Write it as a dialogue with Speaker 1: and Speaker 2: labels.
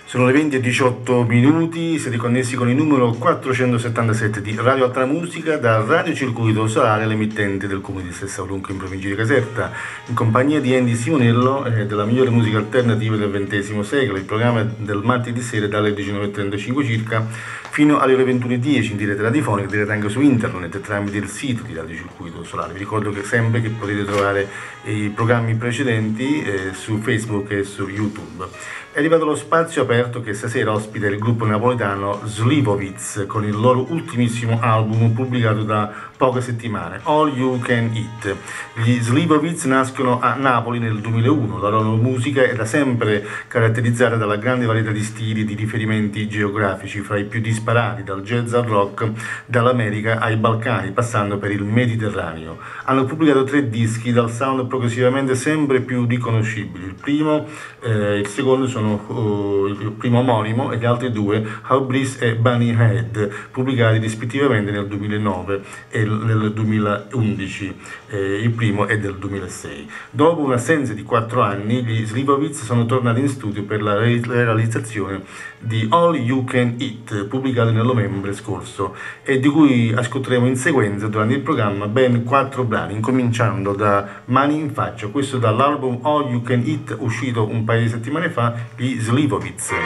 Speaker 1: Sono le 20:18, siete connessi con il numero 477 di Radio Alta Musica da Radio Circuito Solare, l'emittente del comune di Sessaulunque in provincia di Caserta, in compagnia di Andy Simonello e della migliore musica alternativa del XX secolo, il programma del martedì sera dalle 19:35 circa fino alle ore 21:10 in diretta radiofonica, diretta anche su internet tramite il sito di Radio Circuito Solare. Vi ricordo che sempre che potete trovare i programmi precedenti su Facebook e su YouTube. È arrivato lo spazio aperto che stasera ospita il gruppo napoletano Slivovitz con il loro ultimissimo album pubblicato da poche settimane, All You Can Eat. Gli Slivovitz nascono a Napoli nel 2001, la loro musica è da sempre caratterizzata dalla grande varietà di stili e di riferimenti geografici, fra i più disparati, dal jazz al rock, dall'America ai Balcani, passando per il Mediterraneo. Hanno pubblicato 3 dischi dal sound progressivamente sempre più riconoscibili. Il secondo sono il primo omonimo e gli altri 2, How Bliss e Bunny Head, pubblicati rispettivamente nel 2009 e nel 2011, il primo è del 2006. Dopo un'assenza di 4 anni, gli Slivovitz sono tornati in studio per la realizzazione di All You Can Eat, pubblicato nel novembre scorso e di cui ascolteremo in sequenza durante il programma ben 4 brani, incominciando da Mani in faccia, questo dall'album All You Can Eat uscito un paio di settimane fa, gli Slivovitz.